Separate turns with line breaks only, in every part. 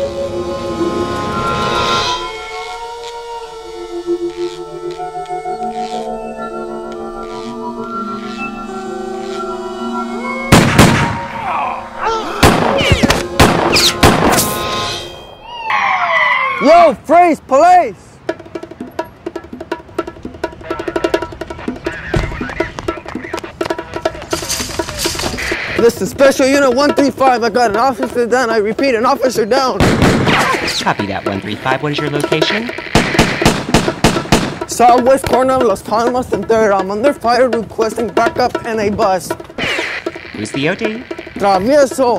Yo, freeze, police! This is Special Unit 135. I got an officer down. I repeat, an officer down.
Copy that, 135. What is your location?
Southwest corner of Los Palmas and 3rd. I'm under fire requesting backup and a bus.
Who's the OD?
Travieso.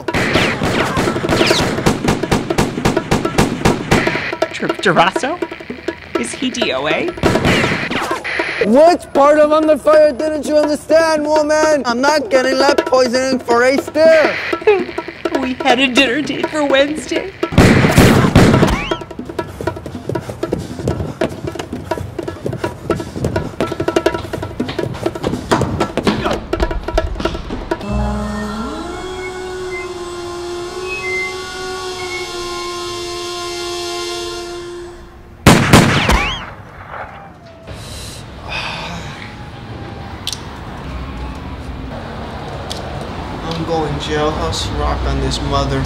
Contreras? Is he DOA?
Which part of under fire didn't you understand, woman? I'm not getting lead poisoning for a stare.
We had a dinner date for Wednesday.
I'm going jailhouse rock on this mother.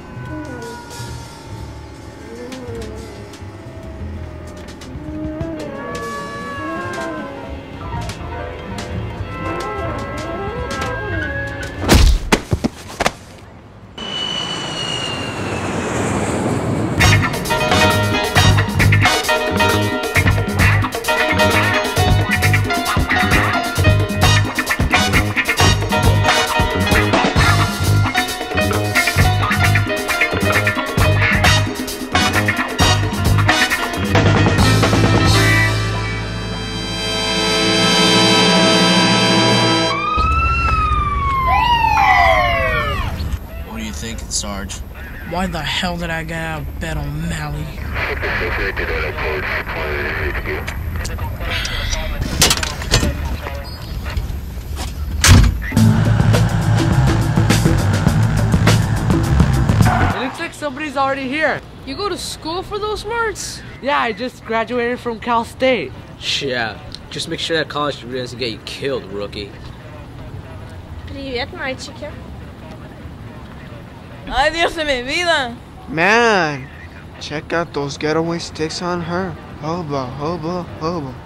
Sarge. Why the hell did I get out of bed on Mally?
It looks like somebody's already here.
You go to school for those smarts?
Yeah, I just graduated from Cal State.
Yeah, just make sure that college degree doesn't get you killed, rookie.
Привет, мальчики.
Ay, Dios de mi vida.
Man, check out those getaway sticks on her. Hoba, hoba, hoba.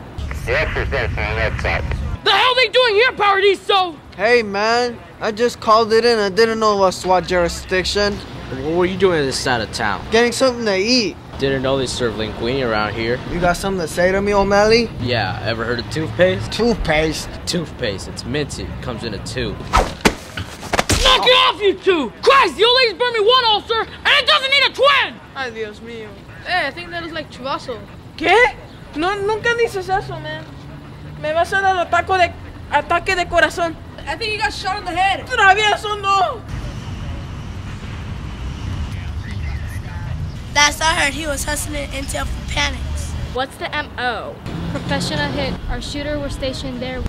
The hell they doing here, Paradiso?
Hey, man, I just called it in. I didn't know it was SWAT jurisdiction.
What were you doing on this side of town?
Getting something to eat.
Didn't know they serve linguine around here.
You got something to say to me, O'Malley?
Yeah, ever heard of toothpaste?
Toothpaste?
Toothpaste, it's minty. Comes in a tube.
Knock it off, you two! Christ, the old lady's burned me one ulcer, and it doesn't need a twin!
Ay, Dios mío.
Hey, I think that looks like Chavazo.
¿Qué? No, nunca dices eso, man. Me vas a dar ataque de corazón.
I think you got shot in the head.
Travieso, no!
Last I heard, he was hustling intel for panics.
What's the MO? Professional hit. Our shooter was stationed there.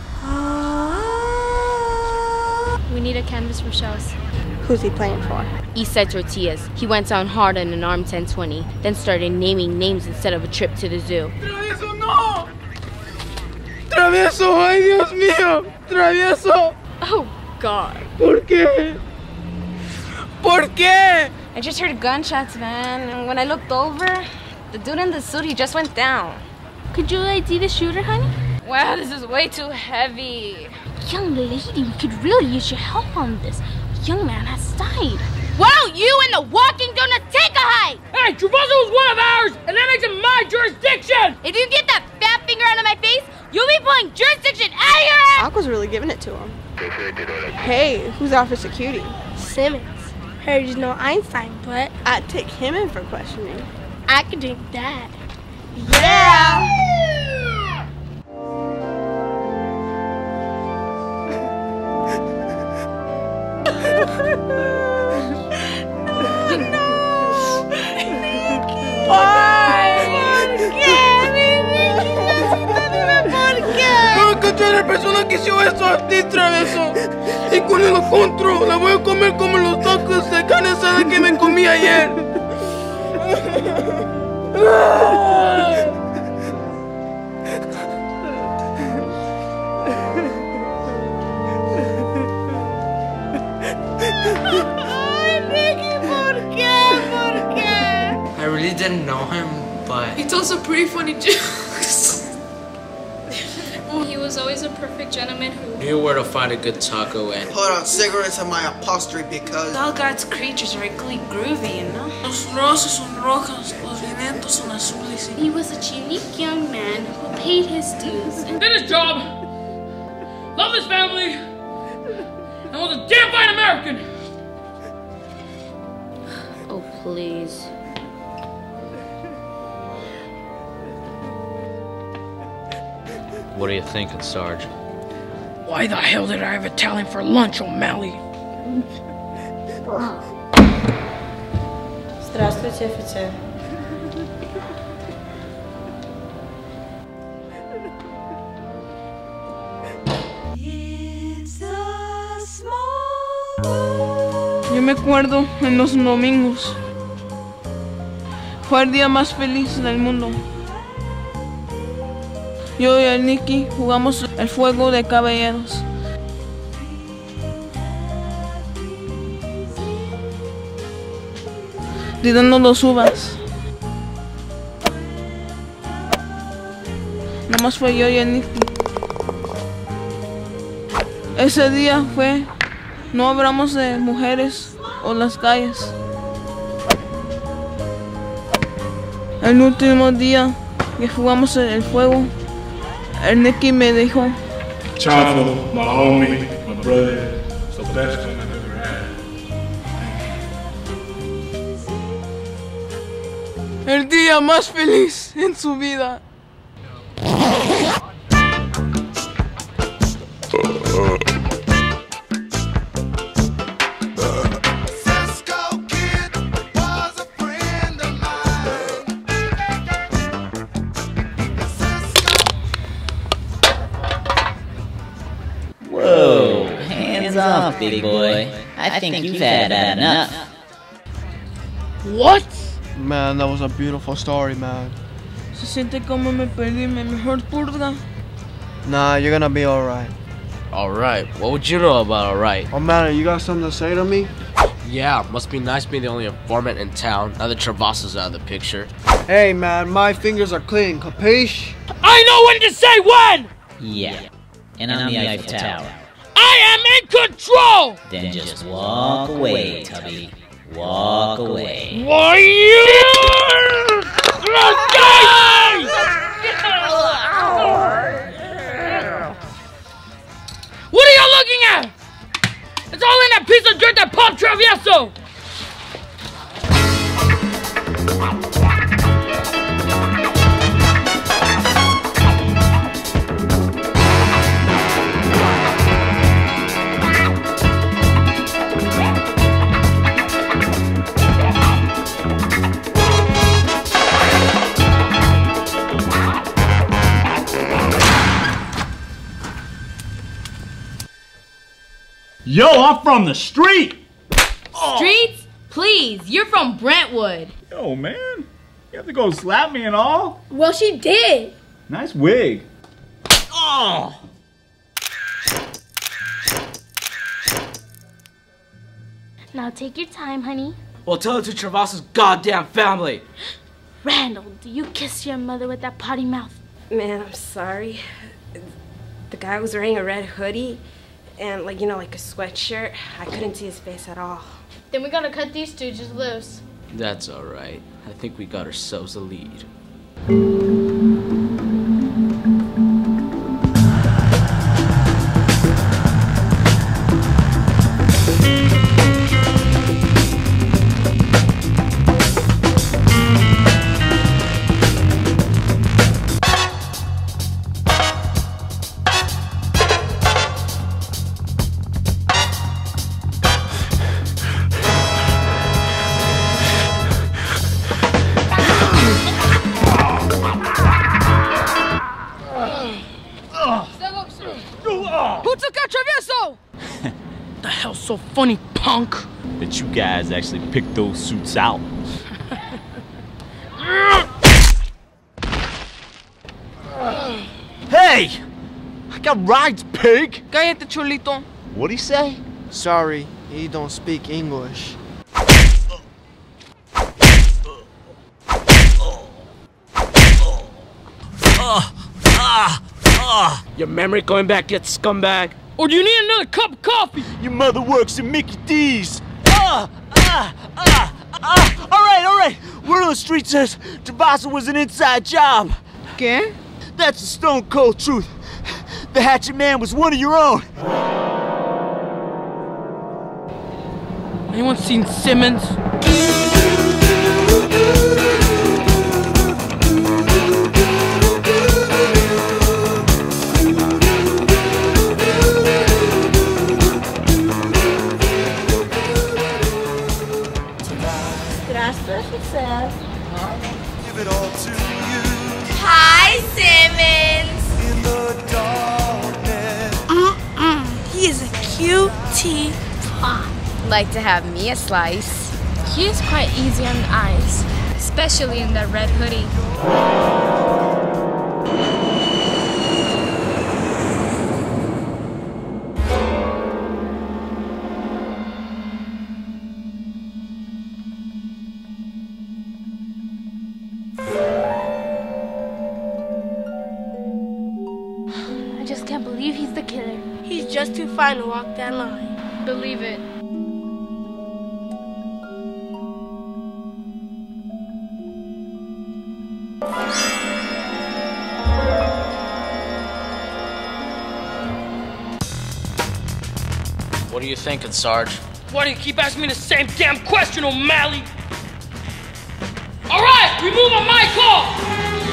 We need a canvas for shows.
Who's he playing for?
Eastside Tortillas. He went down hard on an armed 1020, then started naming names instead of a trip to the zoo.
Travieso, no! Travieso, ay, Dios mío! Travieso!
Oh, God.
¿Por qué? ¿Por qué?
I just heard gunshots, man, and when I looked over, the dude in the suit, he just went down.
Could you ID the shooter, honey?
Wow, this is way too heavy.
Young lady, we could really use your help on this. Young man has died.
Why don't you and the walking donut take a hike? Hey, Travaso was one of ours, and that makes it my jurisdiction! If you get that fat finger out of my face, you'll be pulling jurisdiction out of your ass!
Uncle's really giving it to him. Hey, who's out for security?
Simmons. Heard you know Einstein, but
I'd take him in for questioning.
I could drink that.
Yeah!
La persona que hizo eso a ti, Travieso. Y cuando lo encuentro, la voy a comer como los tacos de carne asada que me comí ayer.
I really didn't know him, but...
He told some pretty funny jokes.
He was always a perfect gentleman who
knew where to find a good taco and...
Hold on, cigarettes in my upholstery because...
All God's creatures are really groovy, you know?
Los rosas son rojas, los vientos son azules.
He was a unique young man who paid his dues and
did his job, loved his family, and was a damn fine American.
Oh, please.
What are you thinking, Sarge?
Why the hell did I have Italian for lunch, O'Malley?
Здравствуйте, офицер.
Yo me acuerdo en los domingos. Fue el día más feliz del mundo. Yo y el Nicky jugamos el fuego de caballeros. Tirando dos uvas. Nada más fue yo y el Nicky. Ese día fue... No hablamos de mujeres o las calles. El último día que jugamos el fuego, el Nicky me dijo,
Chavo, my homie, my brother, it's the best thing I've ever had.
el día más feliz en su vida.
Whoa, hands off, big boy. I think you've had enough.
What?
Man, that was a beautiful story, man.
Se siente como me perdí mi mejor purga.
Nah, you're gonna be alright.
Alright, what would you know about alright?
Oh man, you got something to say to me?
Yeah, must be nice being the only informant in town, now that Travasa's out of the picture.
Hey man, my fingers are clean, capiche?
I know when to say when!
Yeah, and on the Eiffel Tower.
I am in control!
Then just walk away, Tubby. Walk away.
Why you? What are you looking at? It's all in that piece of dirt that popped Travieso!
Yo, I'm from the street!
Streets? Please, you're from Brentwood.
Yo, man, you have to go slap me and all?
Well, she did.
Nice wig. Oh!
Now take your time, honey.
Well, tell it to Travasa's goddamn family.
Randall, do you kiss your mother with that potty mouth?
Man, I'm sorry. The guy was wearing a red hoodie and, like, you know, like a sweatshirt. I couldn't see his face at all.
Then we gotta cut these stooges loose.
That's alright. I think we got ourselves a lead.
Who took out Travieso? The hell's so funny, punk?
That you guys actually picked those suits out.
Hey! I got rides, pig!
Cállate, chulito.
What'd he say?
Sorry, he don't speak English.
Your memory going back yet, scumbag?
Or do you need another cup of coffee?
Your mother works at Mickey D's. All right. Word on the street says Travaso was an inside job.
¿Qué?
That's the stone cold truth. The hatchet man was one of your own.
Anyone seen Simmons?
Hi, Simmons. He is a cutie pie.
Like to have me a slice.
He is quite easy on the eyes, especially in that red hoodie.
I just can't believe he's the killer. He's just too fine to walk that line.
Believe it.
What are you thinking, Sarge?
Why do you keep asking me the same damn question, O'Malley? All right, we move on my call.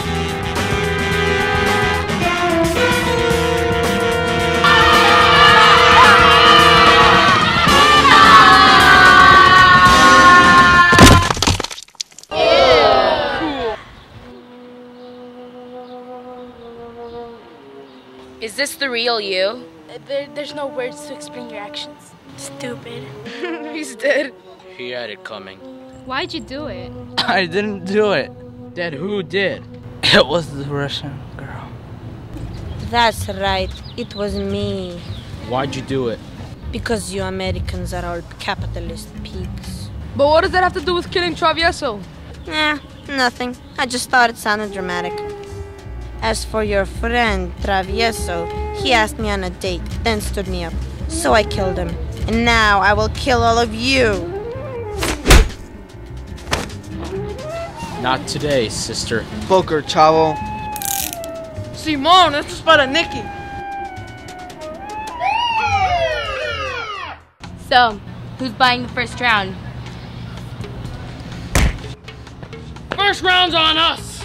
Is this the real you?
There's no words to explain your actions. Stupid.
He's dead.
He had it coming.
Why'd you do it?
I didn't do it. Then who did? It was the Russian girl.
That's right. It was me.
Why'd you do it?
Because you Americans are all capitalist pigs.
But what does that have to do with killing Travieso?
Nothing. I just thought it sounded dramatic. As for your friend, Travieso, he asked me on a date, then stood me up. So I killed him. And now I will kill all of you.
Not today, sister.
Poker, chavo.
Simón, esto es para Nicky.
So, who's buying the first round?
First round's on us.